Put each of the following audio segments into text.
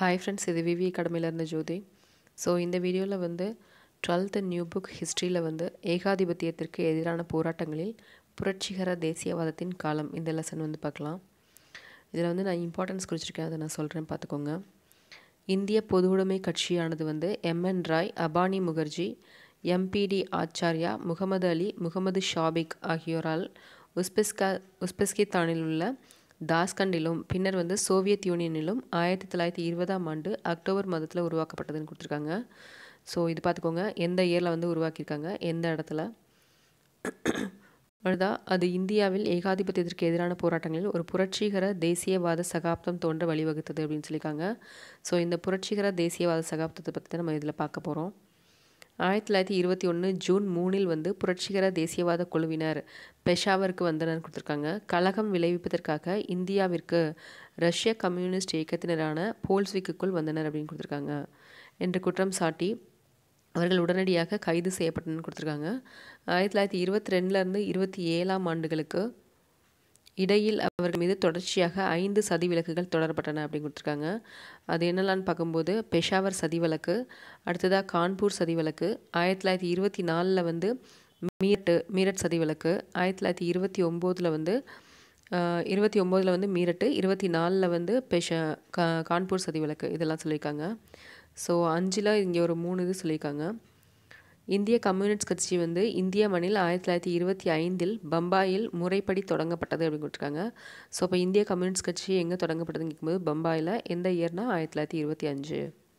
Hi friends, இது விவி அகாடமியிலேருந்து ஜோதி. So இந்த வீடியோவில் வந்து 12th நியூ புக் ஹிஸ்ட்ரியில் வந்து ஏகாதிபத்தியத்திற்கு எதிரான போராட்டங்களில் புரட்சிகர தேசியவாதத்தின் காலம் இந்த லெசன் வந்து பார்க்கலாம். இதில் வந்து நான் இம்பார்ட்டன்ஸ் குறிச்சிருக்கேன், அதை நான் சொல்கிறேன் பார்த்துக்கோங்க. இந்திய பொதுவுடைமை கட்சியானது வந்து எம்என் ராய், அபானி முகர்ஜி, எம்பிடி ஆச்சார்யா, முகமது அலி, முகமது ஷாபிக் ஆகியோரால் உஸ்பெஸ்கிஸ்தானில் உள்ள தாஸ்கண்டிலும் பின்னர் வந்து சோவியத் யூனியனிலும் 1920ஆம் ஆண்டு அக்டோபர் மாதத்தில் உருவாக்கப்பட்டதுன்னு கொடுத்துருக்காங்க. ஸோ இது பார்த்துக்கோங்க, எந்த இயரில் வந்து உருவாக்கியிருக்காங்க, எந்த இடத்துல. அதுதான் அது இந்தியாவில் ஏகாதிபத்தியத்திற்கு எதிரான போராட்டங்களில் ஒரு புரட்சிகர தேசியவாத சகாப்தம் தோன்ற வழிவகுத்தது அப்படின்னு சொல்லியிருக்காங்க. ஸோ இந்த புரட்சிகர தேசியவாத சகாப்தத்தை பற்றி தான் நம்ம இதில் பார்க்க போகிறோம். 1921 ஜூன் 3 வந்து புரட்சிகர தேசியவாத குழுவினர் பெஷாவருக்கு வந்தனர் கொடுத்துருக்காங்க. கலகம் விளைவிப்பதற்காக இந்தியாவிற்கு ரஷ்ய கம்யூனிஸ்ட் இயக்கத்தினரான போல்ஸ்விக்குள் வந்தனர் அப்படின்னு கொடுத்துருக்காங்க என்று குற்றம் சாட்டி அவர்கள் உடனடியாக கைது செய்யப்பட்டனர் கொடுத்துருக்காங்க. 1922 27ஆம் ஆண்டுகளுக்கு இடையில் அவர்கள் மீது தொடர்ச்சியாக 5 சதி வழக்குகள் தொடரப்பட்டன அப்படின்னு கொடுத்துருக்காங்க. அது என்னெல்லான்னு பார்க்கும்போது பெஷாவர் சதி வழக்கு, அடுத்ததாக கான்பூர் சதி வழக்கு, 1924 வந்து மீரட் சதி வழக்கு, 1929 வந்து 29 வந்து மீரட்டு, 24 வந்து கான்பூர் சதி வழக்கு, இதெல்லாம் சொல்லியிருக்காங்க. ஸோ 5 இங்கே ஒரு 3 இது சொல்லியிருக்காங்க. இந்திய கம்யூனிஸ்ட் கட்சி வந்து இந்திய மண்ணில் 1925 பம்பாயில் முறைப்படி தொடங்கப்பட்டது அப்படின்னு கொடுத்துருக்காங்க. ஸோ இப்போ இந்திய கம்யூனிஸ்ட் கட்சி எங்கே தொடங்கப்பட்டதுன்னு கேட்கும்போது பம்பாயில். எந்த இயர்னா 1925.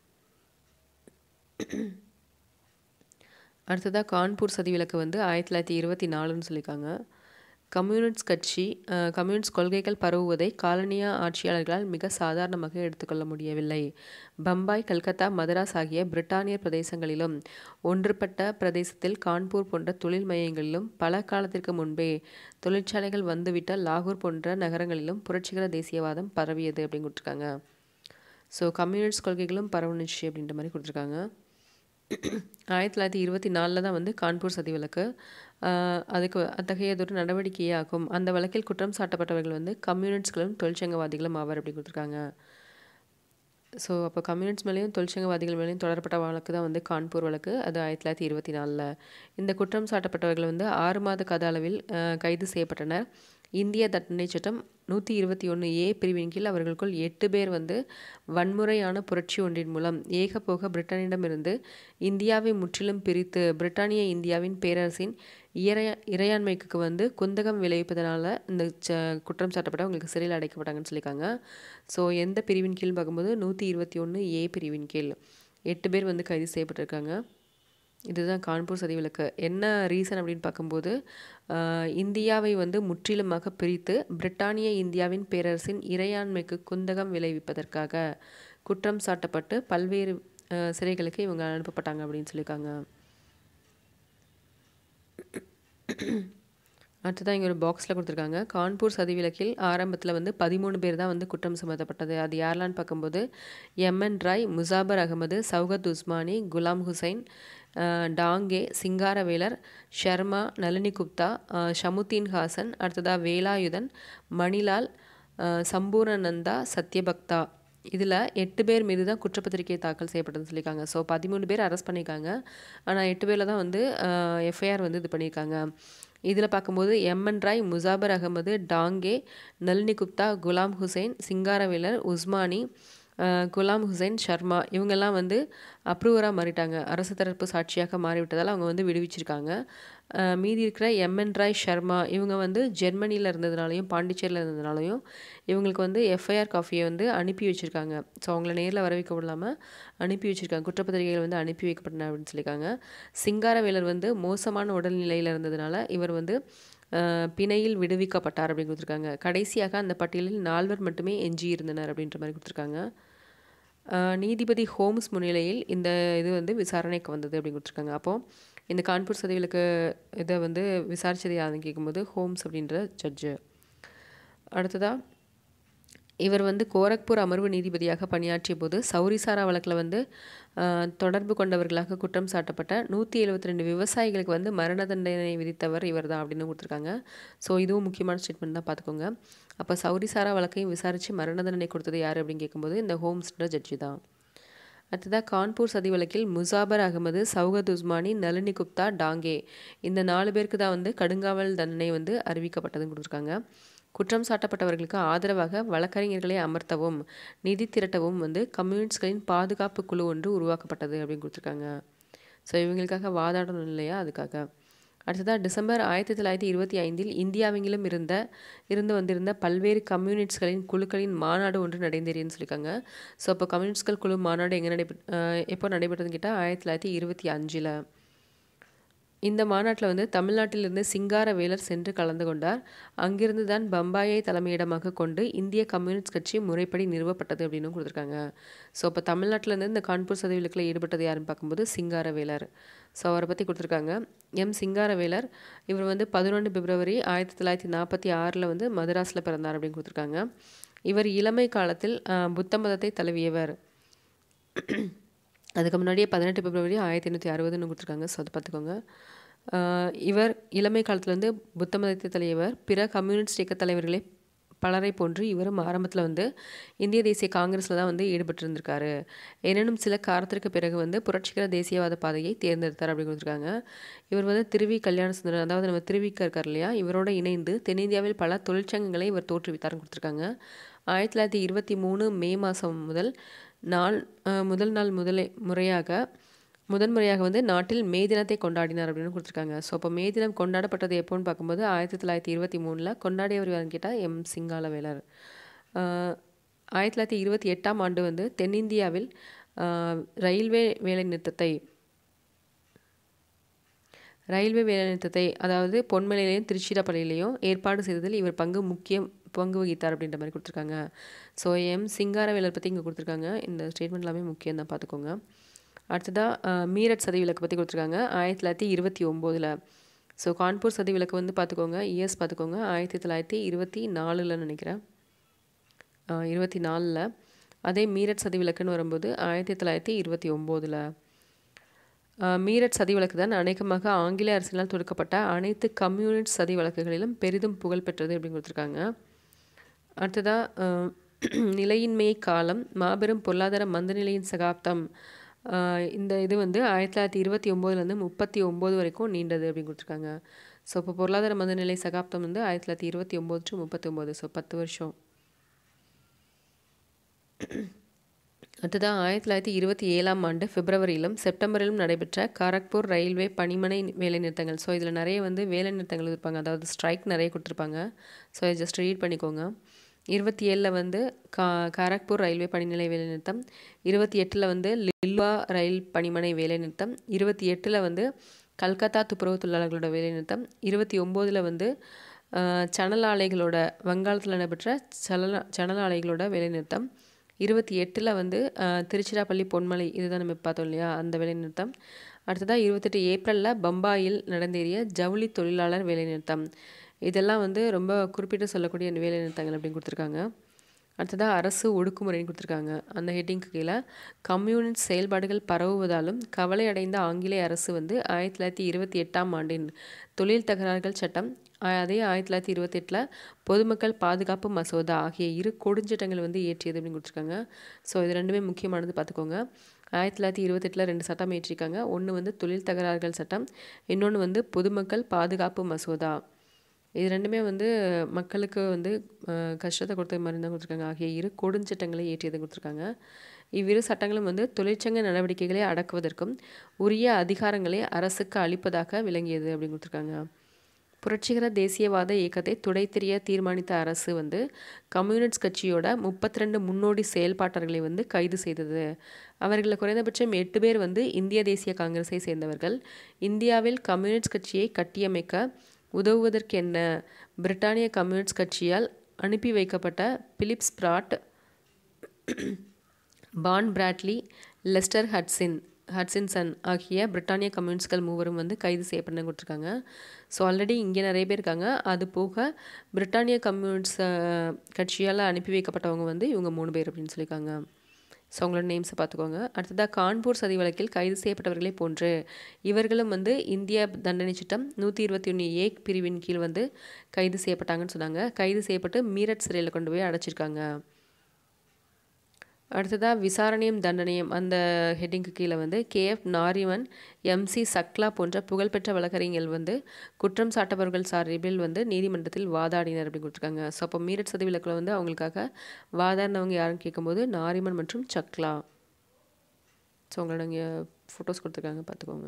அடுத்ததாக கான்பூர் சதி விலக்கு வந்து 1924ன்னு சொல்லியிருக்காங்க. கம்யூனிஸ்ட் கொள்கைகள் பரவுவதை காலனிய ஆட்சியாளர்களால் மிக சாதாரணமாக எடுத்துக்கொள்ள முடியவில்லை. பம்பாய், கல்கத்தா, மதராஸ் ஆகிய பிரிட்டானியர் பிரதேசங்களிலும் ஒன்றுபட்ட பிரதேசத்தில் கான்பூர் போன்ற தொழில் மையங்களிலும் பல காலத்திற்கு முன்பே தொழிற்சாலைகள் வந்துவிட்ட லாகூர் போன்ற நகரங்களிலும் புரட்சிகர தேசியவாதம் பரவியது அப்படின்னு கொடுத்துருக்காங்க. ஸோ கம்யூனிஸ்ட் கொள்கைகளும் பரவுனுச்சு அப்படின்ற மாதிரி கொடுத்துருக்காங்க. 1924 தான் வந்து கான்பூர் சதி வழக்கு. அதுக்கு அத்தகையதொரு நடவடிக்கையாகும். அந்த வழக்கில் குற்றம் சாட்டப்பட்டவர்கள் வந்து கம்யூனிஸ்ட்களும் தொழிற்சங்கவாதிகளும் ஆவர் அப்படி கொடுத்துருக்காங்க. ஸோ அப்போ கம்யூனிஸ்ட் மேலேயும் தொழிற்சங்கவாதிகள் மேலேயும் தொடரப்பட்ட வழக்கு தான் வந்து கான்பூர் வழக்கு. அது 1924. இந்த குற்றம் சாட்டப்பட்டவர்கள் வந்து 6 மாத கால அளவில் கைது செய்யப்பட்டனர். இந்திய தண்டனை சட்டம் 121A பிரிவின் கீழ் அவர்களுக்குள் 8 பேர் வந்து வன்முறையான புரட்சி ஒன்றின் மூலம் ஏகபோக பிரிட்டனிடமிருந்து இந்தியாவை முற்றிலும் பிரித்து பிரிட்டானிய இந்தியாவின் பேரரசின் இறையாண்மைக்கு வந்து குந்தகம் விளைவிப்பதனால இந்த குற்றம் சாட்டப்பட்டவங்களுக்கு சிறையில் அடைக்கப்பட்டாங்கன்னு சொல்லியிருக்காங்க. ஸோ எந்த பிரிவின் கீழ் பார்க்கும்போது 121A பிரிவின் கீழ் 8 பேர் வந்து கைது செய்யப்பட்டிருக்காங்க. இதுதான் கான்பூர் சதி விலக்கு. என்ன ரீசன் அப்படின்னு பார்க்கும்போது இந்தியாவை வந்து முற்றிலுமாக பிரித்து பிரிட்டானிய இந்தியாவின் பேரரசின் இறையாண்மைக்கு குந்தகம் விளைவிப்பதற்காக குற்றம் சாட்டப்பட்டு பல்வேறு சிறைகளுக்கு இவங்க அனுப்பப்பட்டாங்க அப்படின்னு சொல்லியிருக்காங்க. அடுத்ததான் இங்கே ஒரு பாக்ஸில் கொடுத்துருக்காங்க. கான்பூர் சதி விலக்கில் ஆரம்பத்தில் வந்து 13 பேர் தான் வந்து குற்றம் சுமத்தப்பட்டது. அது யாரெல்லான்னு பார்க்கும்போது எம்என் ராய், முசாபர் அகமது, சௌகத் உஸ்மானி, குலாம் ஹுசைன், டாங்கே, சிங்காரவேலர், ஷர்மா, நளினி குப்தா, ஷமுத்தீன் ஹாசன், அடுத்ததாக வேலாயுதன், மணிலால், சம்பூர்ணநந்தா, சத்யபக்தா. இதில் 8 பேர் மீது தான் குற்றப்பத்திரிகை தாக்கல் செய்யப்பட்டதுன்னு சொல்லியிருக்காங்க. ஸோ 13 பேர் அரெஸ்ட் பண்ணியிருக்காங்க. ஆனால் 8 பேரில் தான் வந்து எஃப்ஐஆர் வந்து இது பண்ணியிருக்காங்க. இதில் பார்க்கும்போது எம்என் ராய், முசாபர் அகமது, டாங்கே, நளினி குப்தா, குலாம் ஹுசைன், சிங்காரவேலர், உஸ்மானி, குலாம் ஹுசைன், ஷர்மா இவங்கெல்லாம் வந்து அப்ரூவராக மாறிட்டாங்க. அரசு தரப்பு சாட்சியாக மாறிவிட்டதால் அவங்க வந்து விடுவிச்சிருக்காங்க. மீதி இருக்கிற எம்என் ராய், ஷர்மா இவங்க வந்து ஜெர்மனியில் இருந்ததுனாலையும் பாண்டிச்சேரியில் இருந்ததுனாலையும் இவங்களுக்கு வந்து எஃப்ஐஆர் காஃபியை வந்து அனுப்பி வச்சுருக்காங்க. ஸோ அவங்கள நேரில் வர வைக்க விடாமல் அனுப்பி வச்சுருக்காங்க. குற்றப்பத்திரிகைகள் வந்து அனுப்பி வைக்கப்பட்டன அப்படின்னு சொல்லியிருக்காங்க. சிங்காரவேலர் வந்து மோசமான உடல்நிலையில் இருந்ததுனால இவர் வந்து பிணையில் விடுவிக்கப்பட்டார் அப்படின்னு கொடுத்துருக்காங்க. கடைசியாக அந்த பட்டியலில் 4 மட்டுமே எஞ்சி இருந்தனர் அப்படின்ற மாதிரி கொடுத்துருக்காங்க. நீதிபதி ஹோம்ஸ் முன்னிலையில் இந்த இது வந்து விசாரணைக்கு வந்தது அப்படின்னு கொடுத்துருக்காங்க. அப்போது இந்த கான்பூர் சதி விலக்கு இதை வந்து விசாரித்தது யாருன்னு கேட்கும்போது ஹோம்ஸ் அப்படின்ற ஜட்ஜு. அடுத்ததாக இவர் வந்து கோரக்பூர் அமர்வு நீதிபதியாக பணியாற்றிய போது சௌரிசாரா வழக்கில் வந்து தொடர்பு கொண்டவர்களாக குற்றம் சாட்டப்பட்ட 172 விவசாயிகளுக்கு வந்து மரண தண்டனை விதித்தவர் இவர் தான் அப்படின்னு கொடுத்துருக்காங்க. ஸோ இதுவும் முக்கியமான ஸ்டேட்மெண்ட் தான், பார்த்துக்கோங்க. அப்போ சௌரிசாரா வழக்கையும் விசாரித்து மரண தண்டனை கொடுத்தது யார் அப்படின்னு கேட்கும்போது இந்த ஹோம்ஸ்ன்ற ஜட்ஜி தான். அடுத்ததாக கான்பூர் சதி வழக்கில் முசாபர் அகமது, சௌகத் உஸ்மானி, நளினி குப்தா, டாங்கே இந்த 4 பேருக்கு தான் வந்து கடுங்காவல் தண்டனை வந்து அறிவிக்கப்பட்டதுன்னு கொடுத்துருக்காங்க. குற்றம் சாட்டப்பட்டவர்களுக்கு ஆதரவாக வழக்கறிஞர்களை அமர்த்தவும் நிதி திரட்டவும் வந்து கம்யூனிஸ்ட்களின் பாதுகாப்பு குழு ஒன்று உருவாக்கப்பட்டது அப்படின்னு கொடுத்துருக்காங்க. ஸோ இவங்களுக்காக வாதாடணும் இல்லையா, அதுக்காக. அடுத்ததாக டிசம்பர் 1925 இந்தியாவெங்கிலும் இருந்து வந்திருந்த பல்வேறு கம்யூனிஸ்ட்களின் குழுக்களின் மாநாடு ஒன்று நடைபெறியன்னு சொல்லியிருக்காங்க. ஸோ அப்போ கம்யூனிஸ்ட்கள் குழு மாநாடு எப்போ நடைபெற்றதுன்னு கேட்டால் 1925. இந்த மாநாட்டில் வந்து தமிழ்நாட்டிலிருந்து சிங்காரவேலர் சென்று கலந்து கொண்டார். அங்கிருந்து தான் பம்பாயை தலைமையிடமாக கொண்டு இந்திய கம்யூனிஸ்ட் கட்சி முறைப்படி நிறுவப்பட்டது அப்படின்னு கொடுத்துருக்காங்க. ஸோ அப்போ தமிழ்நாட்டிலேருந்து இந்த கான்பூர் சதி வழக்கில் ஈடுபட்டது யாருன்னு பார்க்கும்போது சிங்காரவேலர். ஸோ அவரை பற்றி கொடுத்துருக்காங்க. சிங்காரவேலர் இவர் வந்து 11 பிப்ரவரி 1946 வந்து மதராஸில் பிறந்தார் அப்படின்னு கொடுத்துருக்காங்க. இவர் இளமை காலத்தில் புத்த மதத்தை தழுவியவர். அதுக்கு முன்னாடியே 18 பிப்ரவரி 1860 கொடுத்துருக்காங்க. ஸோ அதை பார்த்துக்கோங்க. இவர் இளமை காலத்துலேருந்து புத்த மதத்தை தழுவியவர். பிற கம்யூனிஸ்ட் இயக்க தலைவர்களே பலரை போன்று இவரும் ஆரம்பத்தில் வந்து இந்திய தேசிய காங்கிரஸில் தான் வந்து ஈடுபட்டிருந்திருக்காரு. எனினும் சில காலத்திற்கு பிறகு வந்து புரட்சிகர தேசியவாத பாதையை தேர்ந்தெடுத்தார் அப்படின்னு கொடுத்துருக்காங்க. இவர் வந்து திருவி கல்யாண சுந்தரம், அதாவது நம்ம திருவிக்க இருக்கார் இல்லையா, இவரோட இணைந்து தென்னிந்தியாவில் பல தொழிற்சங்கங்களை இவர் தோற்றுவித்தார்னு கொடுத்துருக்காங்க. 1923 மே மாதம் முதன்முறையாக வந்து நாட்டில் மே தினத்தை கொண்டாடினார் அப்படின்னு கொடுத்துருக்காங்க. ஸோ அப்போ மே தினம் கொண்டாடப்பட்டது எப்போன்னு பார்க்கும்போது 1923 கொண்டாடியவர் யாருன்னு கேட்டால் சிங்காரவேலர். 1928 வந்து தென்னிந்தியாவில் ரயில்வே வேலைநிறுத்தத்தை அதாவது பொன்மலையிலையும் திருச்சிராப்பள்ளியிலையும் ஏற்பாடு செய்ததில் இவர் முக்கிய பங்கு வகித்தார் அப்படின்ற மாதிரி கொடுத்துருக்காங்க. ஸோ சிங்காரவேலர் பற்றி இங்கே கொடுத்துருக்காங்க. இந்த ஸ்டேட்மெண்ட் எல்லாமே முக்கியம் தான், பார்த்துக்கோங்க. அடுத்ததாக மீரட் சதி விலக்கு பற்றி கொடுத்துருக்காங்க 1929. ஸோ கான்பூர் சதி விலக்கு வந்து பார்த்துக்கோங்க, இயர்ஸ் பார்த்துக்கோங்க, 1924 நினைக்கிறேன், 24. அதே மீரட் சதி விலக்குன்னு வரும்போது 1929. மீரட் சதி வழக்கு தான் அநேகமாக ஆங்கில அரசினால் தொடுக்கப்பட்ட அனைத்து கம்யூனிஸ்ட் சதி வழக்குகளிலும் பெரிதும் புகழ் பெற்றது அப்படின்னு கொடுத்துருக்காங்க. அடுத்ததாக நிலையின்மை காலம், மாபெரும் பொருளாதார மந்தநிலையின் சகாப்தம். இந்த இது வந்து 1929 39 வரைக்கும் நீண்டது அப்படின்னு கொடுத்துருக்காங்க. ஸோ இப்போ பொருளாதார மந்தநிலை சகாப்தம் வந்து 1929 to 39, ஸோ 10 வருஷம். அடுத்ததாக 1927 பிப்ரவரியிலும் செப்டம்பரிலும் நடைபெற்ற காரக்பூர் ரயில்வே பணிமனை வேலைநிறுத்தங்கள். ஸோ இதில் நிறைய வந்து வேலைநிறுத்தங்கள் இருப்பாங்க, அதாவது ஸ்ட்ரைக் நிறைய கொடுத்துருப்பாங்க. ஸோ இதை ஜஸ்ட் ரீட் பண்ணிக்கோங்க. 27 வந்து காரக்பூர் ரயில்வே பணிநிலை வேலைநிறுத்தம், 28 வந்து லில்வா ரயில் பணிமனை வேலைநிறுத்தம், 28 வந்து கல்கத்தா துப்புரவு தொழிலாளர்களோட வேலைநிறுத்தம், 29 வந்து சணல் ஆலைகளோட வங்காளத்தில் நடைபெற்ற சணல் ஆலைகளோட வேலைநிறுத்தம், 28 வந்து திருச்சிராப்பள்ளி பொன்மலை இதுதான் நம்ம பார்த்தோம் இல்லையா, அந்த வேலைநிறுத்தம். அடுத்ததாக 28 ஏப்ரலில் பம்பாயில் நடந்தேறிய ஜவுளி தொழிலாளர் வேலைநிறுத்தம். இதெல்லாம் வந்து ரொம்ப குறிப்பிட்டு சொல்லக்கூடிய வேலைநிறுத்தங்கள் அப்படின்னு கொடுத்துருக்காங்க. அடுத்ததாக அரசு ஒடுக்குமுறைன்னு கொடுத்துருக்காங்க. அந்த ஹெட்டிங்க்கு கீழே கம்யூனிஸ்ட் செயல்பாடுகள் பரவுவதாலும் கவலை அடைந்த ஆங்கிலேய அரசு வந்து 1928 தொழில் தகராறுகள் சட்டம், அதே 1928 பொதுமக்கள் பாதுகாப்பு மசோதா ஆகிய 2 கொடுஞ்சட்டங்கள் வந்து இயற்றியது அப்படின்னு கொடுத்துருக்காங்க. ஸோ இது ரெண்டுமே முக்கியமானது, பார்த்துக்கோங்க. 1928 2 சட்டம் இயற்றிருக்காங்க. ஒன்று வந்து தொழில் தகராறுகள் சட்டம், இன்னொன்று வந்து பொதுமக்கள் பாதுகாப்பு மசோதா. இது ரெண்டுமே வந்து மக்களுக்கு வந்து கஷ்டத்தை கொடுத்த மாதிரி தான் கொடுத்துருக்காங்க. ஆகிய 2 கொடுஞ்சட்டங்களை இயற்றியது கொடுத்துருக்காங்க. இவ்விரு சட்டங்களும் வந்து தொழிற்சங்க நடவடிக்கைகளை அடக்குவதற்கும் உரிய அதிகாரங்களை அரசுக்கு அளிப்பதாக விளங்கியது அப்படின்னு கொடுத்துருக்காங்க. புரட்சிகர தேசியவாத இயக்கத்தை துடைத்தெறிய தீர்மானித்த அரசு வந்து கம்யூனிஸ்ட் கட்சியோட 32 முன்னோடி செயல்பாட்டர்களை வந்து கைது செய்தது. அவர்களில் குறைந்தபட்சம் 8 பேர் வந்து இந்திய தேசிய காங்கிரஸை சேர்ந்தவர்கள். இந்தியாவில் கம்யூனிஸ்ட் கட்சியை கட்டியமைக்க உதவுவதற்கென்ன பிரிட்டானிய கம்யூனிஸ்ட் கட்சியால் அனுப்பி வைக்கப்பட்ட Philip Spratt, Ben Bradley, Lester Hutchinson ஆகிய பிரிட்டானிய கம்யூனிஸ்ட்கள் மூவரும் வந்து கைது செய்யப்பட்டு கொடுத்துருக்காங்க. ஸோ ஆல்ரெடி இங்கே நிறைய பேர் இருக்காங்க. அது போக பிரிட்டானிய கம்யூனிஸ்ட் கட்சியால் அனுப்பி வைக்கப்பட்டவங்க வந்து இவங்க 3 பேர் அப்படின்னு சொல்லியிருக்காங்க. ஸோ அவங்களோட நேம்ஸை பார்த்துக்கோங்க. அடுத்ததாக கான்பூர் சதி வழக்கில் கைது செய்யப்பட்டவர்களே போன்று இவர்களும் வந்து இந்திய தண்டனை சட்டம் 121A பிரிவின் கீழ் வந்து கைது செய்யப்பட்டாங்கன்னு சொன்னாங்க. கைது செய்யப்பட்டு மீரட் சிறையில் கொண்டு போய் அடைச்சிருக்காங்க. அடுத்ததாக விசாரணையும் தண்டனையும் அந்த ஹெட்டிங்க்கு கீழே வந்து KF நாரிமன், MC சக்லா போன்ற புகழ்பெற்ற வழக்கறிஞர்கள் வந்து குற்றம் சாட்டவர்கள் சார்பில் வந்து நீதிமன்றத்தில் வாதாடினர் அப்படின்னு கொடுத்துருக்காங்க. ஸோ அப்போ மீரட் சதி வழக்கில் வந்து அவங்களுக்காக வாதாடினவங்க யாருன்னு கேட்கும்போது நாரிமன் மற்றும் சக்லா. ஸோ உங்களோட இங்கே ஃபோட்டோஸ் கொடுத்துருக்காங்க, பார்த்துக்கோங்க.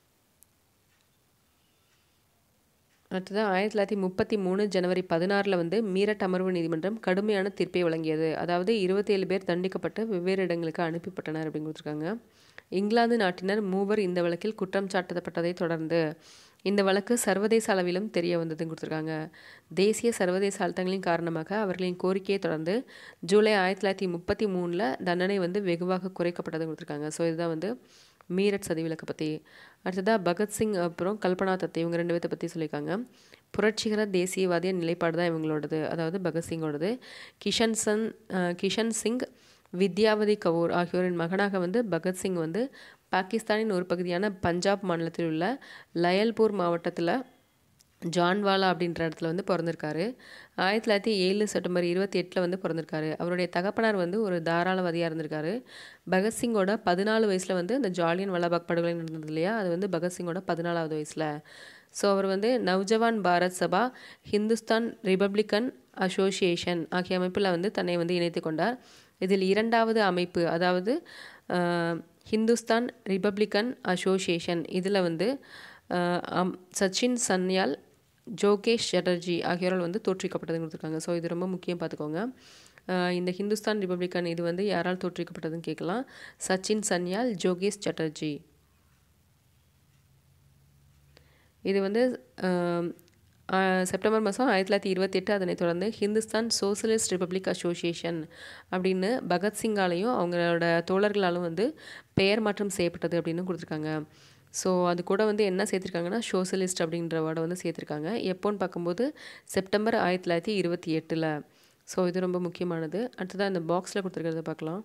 அடுத்ததாக 1933 ஜனவரி 16 வந்து மீரட் அமர்வு நீதிமன்றம் கடுமையான தீர்ப்பை வழங்கியது. அதாவது 27 பேர் தண்டிக்கப்பட்டு வெவ்வேறு இடங்களுக்கு அனுப்பப்பட்டனர் அப்படின்னு கொடுத்துருக்காங்க. இங்கிலாந்து நாட்டினர் 3 இந்த வழக்கில் குற்றம் சாட்டப்பட்டதை தொடர்ந்து இந்த வழக்கு சர்வதேச அளவிலும் தெரிய வந்ததுன்னு கொடுத்துருக்காங்க. தேசிய சர்வதேச அழுத்தங்களின் காரணமாக அவர்களின் கோரிக்கையை தொடர்ந்து ஜூலை 1933 தண்டனை வந்து வெகுவாக குறைக்கப்பட்டதுன்னு கொடுத்துருக்காங்க. ஸோ இதுதான் வந்து மீரட் சதி விலக்கை பற்றி. அடுத்ததாக பகத்சிங் அப்புறம் கல்பனா தத்தை இவங்க 2 பேர்த்தை பற்றி சொல்லியிருக்காங்க. புரட்சிகர தேசியவாதிய நிலைப்பாடு தான் இவங்களோடது, அதாவது பகத்சிங்கோடது. கிஷன் சிங், வித்யாவதி கவுர் ஆகியோரின் மகனாக வந்து பகத்சிங் வந்து பாகிஸ்தானின் ஒரு பகுதியான பஞ்சாப் மாநிலத்தில் உள்ள லயல்பூர் மாவட்டத்தில் ஜான்வாலா அப்படின்ற இடத்துல வந்து பிறந்திருக்காரு. 1907 செப்டம்பர் 28 வந்து பிறந்திருக்காரு. அவருடைய தகப்பனார் வந்து ஒரு தாராளவாதியாக இருந்திருக்காரு. பகத்சிங்கோட 14 வயசில் வந்து அந்த ஜாலியன் வாலாபாக் படுகொலை நடந்தது இல்லையா, அது வந்து பகத்சிங்கோட 14வது வயசில். ஸோ அவர் வந்து நவ்ஜவான் பாரத் சபா, ஹிந்துஸ்தான் ரிபப்ளிக்கன் அசோசியேஷன் ஆகிய அமைப்பில் வந்து தன்னை வந்து இணைத்து கொண்டார். இதில் 2வது அமைப்பு, அதாவது ஹிந்துஸ்தான் ரிபப்ளிக்கன் அசோசியேஷன், இதில் வந்து சச்சின் சன்யால், ஜோகேஷ் சட்டர்ஜி ஆகியோரால் வந்து தோற்றுவிக்கப்பட்டதுன்னு கொடுத்துருக்காங்க. ஸோ இது ரொம்ப முக்கியம், பார்த்துக்கோங்க. இந்த ஹிந்துஸ்தான் ரிபப்ளிக்கன் இது வந்து யாரால் தோற்றுவிக்கப்பட்டதுன்னு கேட்கலாம். சச்சின் சன்யால், ஜோகேஷ் சட்டர்ஜி. இது வந்து செப்டம்பர் மாதம் 1928 அதனைத் தொடர்ந்து ஹிந்துஸ்தான் சோசலிஸ்ட் ரிபப்ளிக் அசோசியேஷன் அப்படின்னு பகத்சிங்காலையும் அவங்களோட தோழர்களாலும் வந்து பெயர் மாற்றம் செய்யப்பட்டது அப்படின்னு கொடுத்துருக்காங்க. ஸோ அது கூட வந்து என்ன சேர்த்துருக்காங்கன்னா சோசலிஸ்ட் அப்படின்ற வேர்டை வந்து சேர்த்துருக்காங்க. எப்போன்னு பார்க்கும்போது செப்டம்பர் 1928. ஸோ இது ரொம்ப முக்கியமானது. அடுத்ததாக இந்த பாக்ஸில் கொடுத்துருக்கிறத பார்க்கலாம்.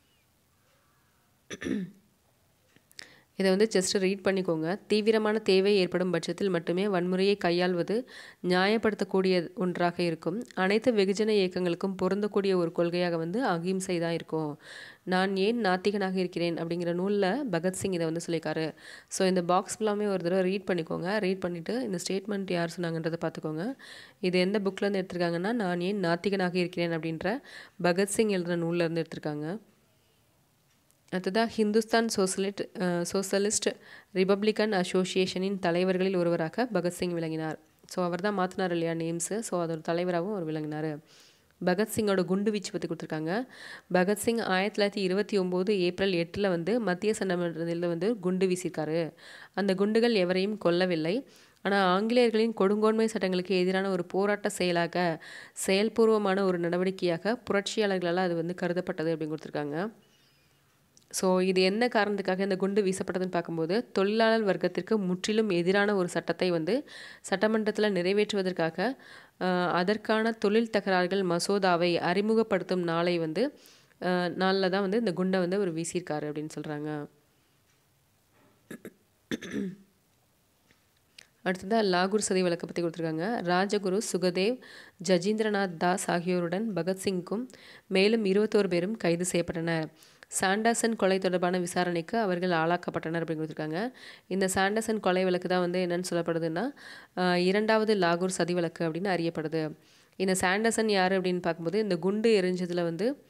இதை வந்து ஜஸ்ட் ரீட் பண்ணிக்கோங்க. தீவிரமான தேவை ஏற்படும் பட்சத்தில் மட்டுமே வன்முறையை கையாள்வது நியாயப்படுத்தக்கூடிய ஒன்றாக இருக்கும். அனைத்து வெகுஜன இயக்கங்களுக்கும் பொருந்தக்கூடிய ஒரு கொள்கையாக வந்து அகிம்சை தான் இருக்கும். நான் ஏன் நாத்திகனாக இருக்கிறேன் அப்படிங்கிற நூலில் பகத்சிங் இதை வந்து சொல்லியிருக்காரு. ஸோ இந்த பாக்ஸ் ஃபுல்லாமே ஒரு தடவை ரீட் பண்ணிக்கோங்க. ரீட் பண்ணிவிட்டு இந்த ஸ்டேட்மெண்ட் யார் சொன்னாங்கன்றதை பார்த்துக்கோங்க. இது எந்த புக்கிலேருந்து எடுத்திருக்காங்கன்னா நான் ஏன் நாத்திகனாக இருக்கிறேன் அப்படின்ற பகத்சிங் எழுதுகிற நூலில் எடுத்திருக்காங்க. அடுத்ததாக ஹிந்துஸ்தான் சோசலிஸ்ட் ரிபப்ளிக்கன் அசோசியேஷனின் தலைவர்களில் ஒருவராக பகத்சிங் விளங்கினார். ஸோ அவர் தான் மாற்றினார் இல்லையா நேம்ஸு. ஸோ அதோட தலைவராகவும் அவர் விளங்கினார். பகத்சிங்கோட குண்டு வீச்சு பற்றி கொடுத்துருக்காங்க. பகத்சிங் 1929 ஏப்ரல் 8 வந்து மத்திய சட்டமன்றத்தில் வந்து குண்டு வீசியிருக்காரு. அந்த குண்டுகள் எவரையும் கொல்லவில்லை. ஆனால் ஆங்கிலேயர்களின் கொடுங்கோன்மை சட்டங்களுக்கு எதிரான ஒரு போராட்ட செயலாக, செயல்பூர்வமான ஒரு நடவடிக்கையாக புரட்சியாளர்களால் அது வந்து கருதப்பட்டது அப்படின்னு கொடுத்துருக்காங்க. ஸோ இது என்ன காரணத்துக்காக இந்த குண்டு வீசப்பட்டதுன்னு பார்க்கும்போது தொழிலாளர் வர்க்கத்திற்கு முற்றிலும் எதிரான ஒரு சட்டத்தை வந்து சட்டமன்றத்தில் நிறைவேற்றுவதற்காக அதற்கான தொழில் தகராறுகள் மசோதாவை அறிமுகப்படுத்தும் நாளை வந்து நாளில் தான் வந்து இந்த குண்டை வந்து அவர் வீசியிருக்காரு அப்படின்னு சொல்கிறாங்க. அடுத்ததாக லாகூர் சதி வழக்கை பற்றி கொடுத்துருக்காங்க. ராஜகுரு, சுகதேவ், ஜஜீந்திரநாத் தாஸ் ஆகியோருடன் பகத்சிங்கும் மேலும் 21 பேரும் கைது செய்யப்பட்டனர். சாண்டர்சன் கொலை தொடர்பான விசாரணைக்கு அவர்கள் ஆளாக்கப்பட்டனர் அப்படின்னு கொடுத்துருக்காங்க. இந்த சாண்டர்சன் கொலை வழக்கு தான் வந்து என்னென்னு சொல்லப்படுதுன்னா 2வது லாகூர் சதி வழக்கு அப்படின்னு அறியப்படுது. இந்த சாண்டர்சன் யார் அப்படின்னு பார்க்கும்போது இந்த குண்டு எரிஞ்சதில்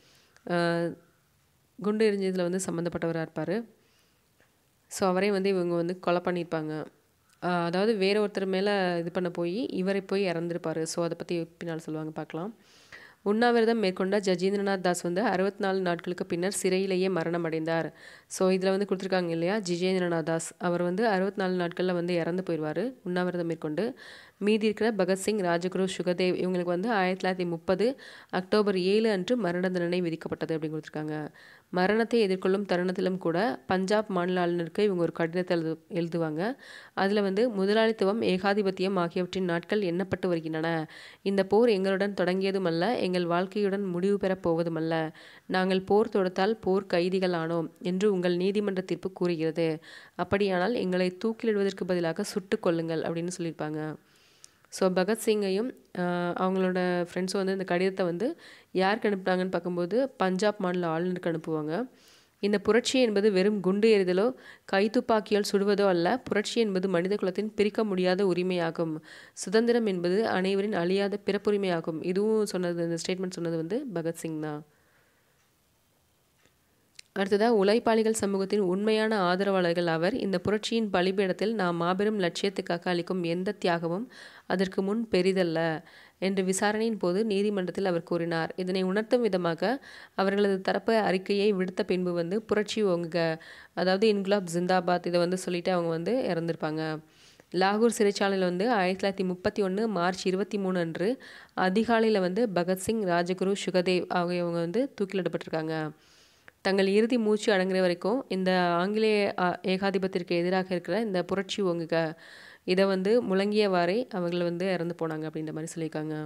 வந்து சம்மந்தப்பட்டவராக இருப்பார். ஸோ அவரையும் வந்து இவங்க வந்து கொலை பண்ணியிருப்பாங்க. அதாவது வேற ஒருத்தர் மேலே இது பண்ண போய் இவரை போய் இறந்துருப்பார். ஸோ அதை பற்றி பின்னால் சொல்லுவாங்க, பார்க்கலாம். உண்ணாவிரதம் மேற்கொண்ட ஜஜீந்திரநாத் தாஸ் வந்து 64 நாட்களுக்கு பின்னர் சிறையிலேயே மரணம் அடைந்தார். ஸோ இதில் வந்து கொடுத்துருக்காங்க இல்லையா, ஜிஜேந்திரநாத் தாஸ் அவர் வந்து 64 நாட்களில் வந்து இறந்து போயிடுவார் உண்ணாவிரதம் மேற்கொண்டு. மீதி இருக்கிற பகத்சிங், ராஜகுரு, சுகதேவ் இவங்களுக்கு வந்து 1930 அக்டோபர் 7 அன்று மரண தண்டனை விதிக்கப்பட்டது அப்படின்னு கொடுத்துருக்காங்க. மரணத்தை எதிர்கொள்ளும் தருணத்திலும் கூட பஞ்சாப் மாநில ஆளுநருக்கு இவங்க ஒரு கடிதத்தை எழுதுவாங்க. அதில் வந்து முதலாளித்துவம், ஏகாதிபத்தியம் ஆகியவற்றின் நாட்கள் எண்ணப்பட்டு வருகின்றன. இந்த போர் எங்களுடன் தொடங்கியதுமல்ல, எங்கள் வாழ்க்கையுடன் முடிவு பெறப் போவதுமல்ல. நாங்கள் போர் தொடுத்தால் போர் கைதிகள் ஆனோம் என்று உங்கள் நீதிமன்ற தீர்ப்பு கூறுகிறது. அப்படியானால் எங்களை தூக்கிலிடுவதற்கு பதிலாக சுட்டுக் கொள்ளுங்கள் அப்படின்னு சொல்லியிருப்பாங்க. ஸோ பகத்சிங்கையும் அவங்களோட ஃப்ரெண்ட்ஸும் வந்து இந்த கடிதத்தை வந்து யாருக்கு அனுப்புனாங்கன்னு பார்க்கும்போது பஞ்சாப் மாநில ஆளுநருக்கு அனுப்புவாங்க. இந்த புரட்சி என்பது வெறும் குண்டு எறிதலோ கைத்துப்பாக்கியால் சுடுவதோ அல்ல. புரட்சி என்பது மனித குலத்தின் பிரிக்க முடியாத உரிமையாகும். சுதந்திரம் என்பது அனைவரின் அழியாத பிறப்புரிமையாகும். இதுவும் சொன்னது, இந்த ஸ்டேட்மெண்ட் சொன்னது வந்து பகத்சிங் தான். அடுத்ததாக உழைப்பாளிகள் சமூகத்தின் உண்மையான ஆதரவாளர்கள் அவர். இந்த புரட்சியின் பலிபீடத்தில் நாம் மாபெரும் லட்சியத்துக்காக அளிக்கும் எந்த தியாகமும் அதற்கு முன் பெரிதல்ல என்று விசாரணையின் போது நீதிமன்றத்தில் அவர் கூறினார். இதனை உணர்த்தும் விதமாக அவர்களது தரப்பு அறிக்கையை விடுத்த பின்பு வந்து புரட்சி ஓங்குக, அதாவது இன்குலாப் ஜிந்தாபாத், இதை வந்து சொல்லிட்டு அவங்க வந்து இறந்துருப்பாங்க. லாகூர் சிறைச்சாலையில் வந்து 1931 மார்ச் 23 அன்று அதிகாலையில் வந்து பகத்சிங், ராஜகுரு, சுகதேவ் ஆகியவங்க வந்து தூக்கிலிடப்பட்டிருக்காங்க. தங்கள் இறுதி மூச்சு அடங்குற வரைக்கும் இந்த ஆங்கிலேய ஏகாதிபத்திற்கு எதிராக இருக்கிற இந்த புரட்சி ஓங்குக இதை வந்து முழங்கியவாறே அவர்கள் வந்து இறந்து போனாங்க அப்படின்ற மாதிரி சொல்லியிருக்காங்க.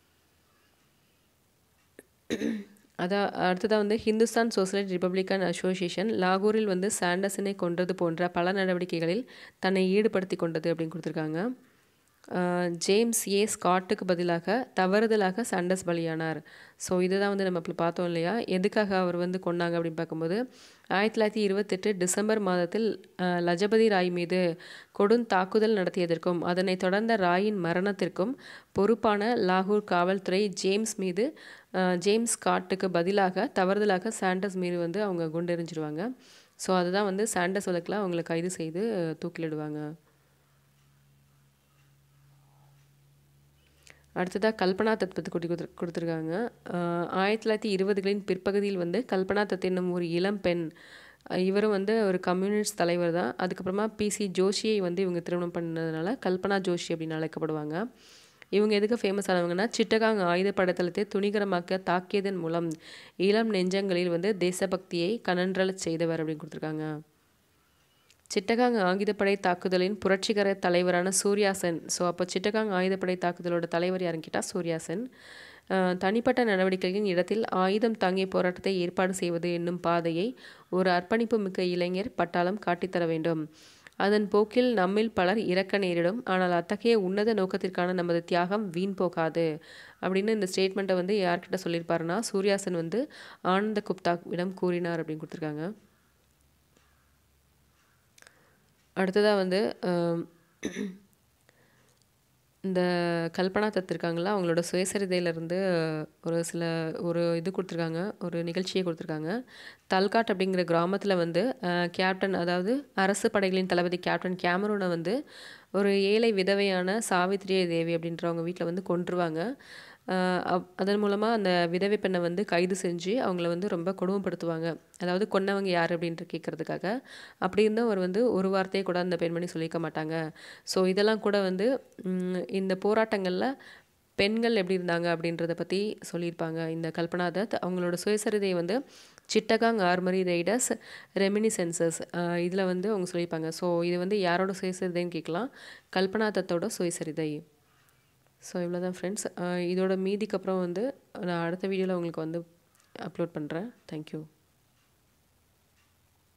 அடுத்ததாக வந்து ஹிந்துஸ்தான் சோசியலிஸ்ட் ரிப்பப்ளிக்கன் அசோசியேஷன் லாகூரில் வந்து சாண்டர்சனை கொன்றது போன்ற பல நடவடிக்கைகளில் தன்னை ஈடுபடுத்தி கொண்டது அப்படின்னு கொடுத்துருக்காங்க. ஜேம்ஸ் ஏ ஸ்காட்டுக்கு பதிலாக தவறுதலாக சாண்டர்ஸ் பலியானார். ஸோ இதுதான் வந்து நம்ம இப்போ பார்த்தோம் இல்லையா, எதுக்காக அவர் வந்து கொண்டாங்க அப்படின்னு பார்க்கும்போது 1928 டிசம்பர் மாதத்தில் லஜபதி ராய் மீது கொடுந்தாக்குதல் நடத்தியதற்கும் அதனை தொடர்ந்த ராயின் மரணத்திற்கும் பொறுப்பான லாகூர் காவல்துறை ஜேம்ஸ் ஸ்காட்டுக்கு பதிலாக தவறுதலாக சாண்டர்ஸ் மீது வந்து அவங்க குண்டெறிஞ்சிடுவாங்க. ஸோ அதுதான் வந்து சாண்டர்ஸ் வழக்கில் அவங்களை கைது செய்து தூக்கிலிடுவாங்க. அடுத்ததாக கல்பனா தத் பற்றி கொடுத்துருக்காங்க. 1920களின் பிற்பகுதியில் வந்து கல்பனா தத் என்னும் ஒரு இளம் பெண், இவரும் வந்து ஒரு கம்யூனிஸ்ட் தலைவர் தான். அதுக்கப்புறமா PC ஜோஷியை வந்து இவங்க திருமணம் பண்ணதுனால கல்பனா ஜோஷி அப்படின்னு அழைக்கப்படுவாங்க. இவங்க எதுக்கு ஃபேமஸ் ஆனவங்கன்னா சிட்டகாங் ஆயுத படைத்தளத்தை துணிகரமாக்க தாக்கியதன் மூலம் இளம் நெஞ்சங்களில் வந்து தேசபக்தியை கனன்றலச் செய்தவர் அப்படின்னு கொடுத்துருக்காங்க. சிட்டகாங் ஆயுதப்படை தாக்குதலின் புரட்சிகர தலைவரான சூர்யா சென். ஸோ அப்போ சிட்டகாங் ஆயுதப்படை தாக்குதலோட தலைவர் யாருன்னு கேட்டால் சூர்யா சென். தனிப்பட்ட நடவடிக்கைகளின் இடத்தில் ஆயுதம் தாங்கிய போராட்டத்தை ஏற்பாடு செய்வது என்னும் பாதையை ஒரு அர்ப்பணிப்பு மிக்க இளைஞர் பட்டாளம் காட்டித்தர வேண்டும். அதன் போக்கில் நம்மில் பலர் இறக்க நேரிடும். ஆனால் அத்தகைய உன்னத நோக்கத்திற்கான நமது தியாகம் வீண் போகாது அப்படின்னு இந்த ஸ்டேட்மெண்ட்டை வந்து யார்கிட்ட சொல்லியிருப்பாருன்னா சூர்யா சென் வந்து ஆனந்த குப்தாவிடம் கூறினார் அப்படின்னு கொடுத்துருக்காங்க. அடுத்ததாக வந்து இந்த கல்பனா தத் இருக்காங்களா, அவங்களோட சுயசரிதையிலேருந்து ஒரு இது கொடுத்துருக்காங்க, ஒரு நிகழ்ச்சியை கொடுத்துருக்காங்க. தல்காட் அப்படிங்கிற கிராமத்தில் வந்து கேப்டன், அதாவது அரசு படைகளின் தளபதி கேப்டன் கேமரூனை வந்து ஒரு ஏழை விதவையான சாவித்ரி தேவி அப்படின்றவங்க வீட்டில் வந்து கொன்றுவாங்க. அதன் மூலமாக அந்த விதவை பெண்ணை வந்து கைது செஞ்சு அவங்கள வந்து ரொம்ப கொடுமைப்படுத்துவாங்க. அதாவது கொன்னவங்க யார் அப்படின்ட்டு கேட்குறதுக்காக. அப்படி இருந்தால் அவர் வந்து ஒரு வார்த்தையை கூட அந்த பெண்மணி சொல்லிக்க மாட்டாங்க. ஸோ இதெல்லாம் கூட வந்து இந்த போராட்டங்களில் பெண்கள் எப்படி இருந்தாங்க அப்படின்றத பற்றி சொல்லியிருப்பாங்க இந்த கல்பனா தத். அவங்களோட சுயசரிதையை வந்து சிட்டகாங் ஆர்மரி ரைடர்ஸ் ரெமினிசென்சஸ் இதில் வந்து அவங்க சொல்லியிருப்பாங்க. ஸோ இது வந்து யாரோட சுயசரிதைன்னு கேட்கலாம், கல்பனா தத்தோட சுயசரிதை. ஸோ இவ்வளோ தான் ஃப்ரெண்ட்ஸ். இதோட மீதிக்கு அப்புறம் வந்து நான் அடுத்த வீடியோவில் உங்களுக்கு வந்து அப்லோட் பண்ணுறேன். தேங்க்யூ.